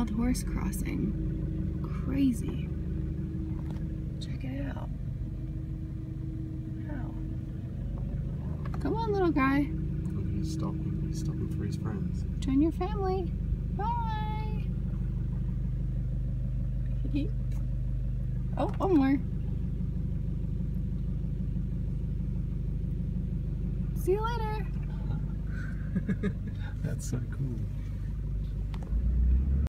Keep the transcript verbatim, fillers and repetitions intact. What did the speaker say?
wild horse crossing. Crazy. Check it out. Wow. Come on, little guy. He's stopping. He's stopping for his friends. Join your family. Bye. Oh, one more. See you later. That's so cool.